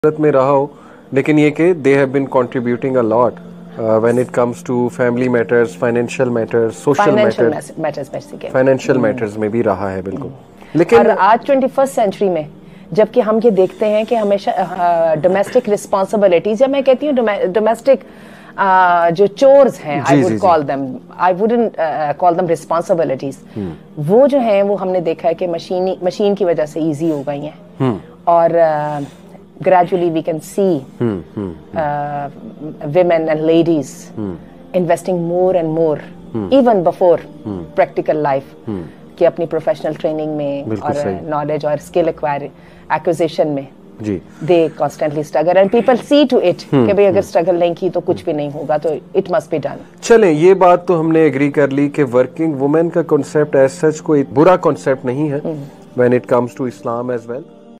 में रहा हो, लेकिन ये कि they have been contributing a lot when it comes to family matters, financial matters, social matters, financial matters में भी रहा है बिल्कुल। लेकिन और आज 21st सेंचुरी में जबकि हम ये देखते हैं कि हमेशा डोमेस्टिक रिस्पॉन्सिबिलिटीज, या मैं कहती हूँ डोमेस्टिक जो चोर्स हैं, I wouldn't call them responsibilities, वो जो हैं वो हमने देखा है कि मशीन की वजह से इजी हो गई हैं। और gradually we can see women and ladies investing more and more even before practical life कि अपनी प्रोफेशनल ट्रेनिंग में और नॉलेज और स्किल एक्विजिशन में जी they constantly struggle and people see to it कि भाई अगर स्ट्रगल नहीं की तो कुछ भी नहीं होगा, तो it must be done। चलें, ये बात तो हमने एग्री कर ली कि वर्किंग वुमेन का कॉन्सेप्ट एज सच कोई बुरा कॉन्सेप्ट नहीं है when it comes to Islam as well।